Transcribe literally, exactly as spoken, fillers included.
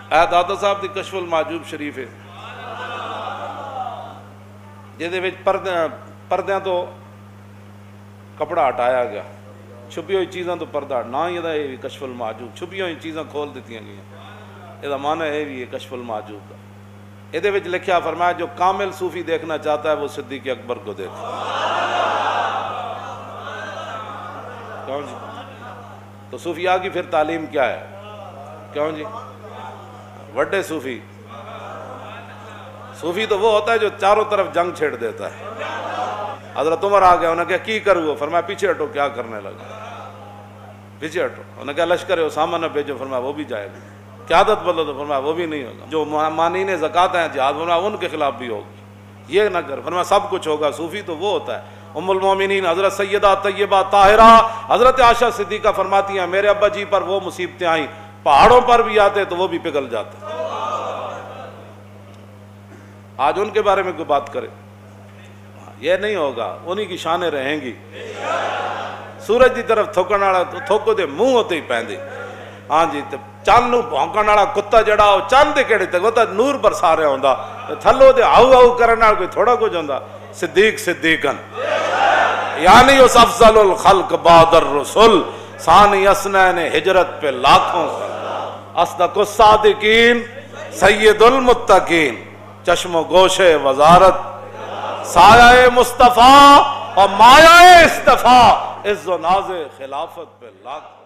اے داتا صاحب دی کشف المحجوب شریف ہے جہدے وچ پردے پردیاں تو کپڑا ہٹایا گیا، چھپی ہوئی چیزاں تو پردہ نہ ہی دا یہ کشف المحجوب، چھپی ہوئی چیزاں کھول دیتی گئی، یہ معنی ہے بھی کشف المحجوب کا۔ یہ وچ لکھیا فرمایا جو کامل صوفی دیکھنا چاہتا ہے وہ صدیق اکبر کو دیکھے۔ کیوں جی؟ تو صوفیاء کی پھر تعلیم کیا ہے؟ کیوں جی؟ وڈے صوفی صوفی تو وہ ہوتا ہے جو چاروں طرف جنگ چھیڑ دیتا ہے۔ حضرت عمر آ گیا، انہوں نے کہا کی کرو؟ فرمایا پیچھے ہٹو، کیا کرنے لگا؟ پیچھے ہٹو۔ انہوں نے کہا لشکر اسامہ نہ بھیجو، فرمایا وہ بھی جائے گا۔ قیادت بدلو تو فرمایا وہ بھی نہیں ہوگا۔ جو مانعین زکوٰۃ ہیں جہاد، فرمایا ان کے خلاف بھی ہوگی، یہ نہ کر، فرمایا سب کچھ ہوگا۔ صوفی تو وہ ہوتا ہے۔ ام المومنین حضرت سیدہ طیبہ طاہرہ حضرت عائشہ صدیقہ فرماتی ہیں میرے ابا جی پر وہ مصیبتیں آئیں، پہاڑوں پر بھی آتے تو وہ بھی پگھل جاتے۔ آج ان کے بارے میں کوئی بات کرے، یہ نہیں ہوگا، انہی کی شانیں رہیں گی۔ سورج دی طرف تھوکن والا تھوکو دے منہ ہوتے ہی پیندے، ہاں جی، چند نو بھونکن والا کتا جڑا ہو چند دے کیڑے تک وہ تا نور برسا رہا ہوندا، تھلو دے آؤ آؤ کرن نال کوئی تھوڑا کچھ ہوندا۔ صدیق صدیقن یعنی اس افضل الخلق بعد الرسل، ثانی اسنین ہجرت پہ لاکھوں، اصدق الصادقین سید المتقین، چشم و گوش وزارت، سایہ مصطفیٰ اور مایہ اصطفیٰ، عز و ناز خلافت پہ لاکھوں۔